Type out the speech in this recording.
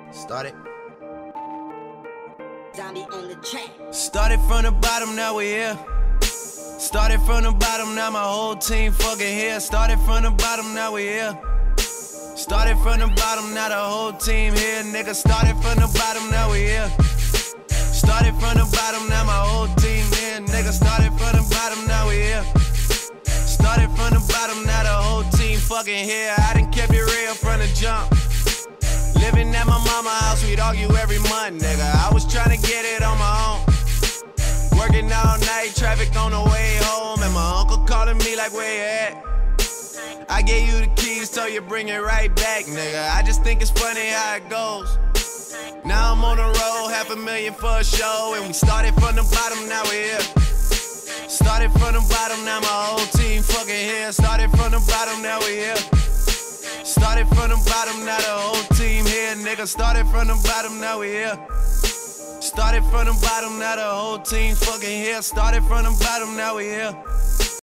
Started. Zombie on the track. Started from the bottom, now we here. Started from the bottom, now my whole team fucking here. Started from the bottom, now we here. Started from the bottom, now the whole team here. Nigga, started from the bottom, now we here. Started from the bottom, now my whole team here. Nigga, started from the bottom, now we here. Started from the bottom, now the whole team fucking here. I done kept it real from the jump. Living at my mama's house, we'd argue every month, nigga. I was trying to get it on my own. Working all night, traffic on the way home, and my uncle calling me like, where you at? I gave you the keys, so you bring it right back, nigga. I just think it's funny how it goes. Now I'm on the road, $500,000 for a show, and we started from the bottom, now we here. Started from the bottom, now my whole team fucking here. Started from the bottom, now we here. Started from the bottom, now the whole team here, nigga. Started from the bottom, now we here. Started from the bottom, now the whole team fucking here. Started from the bottom, now we here.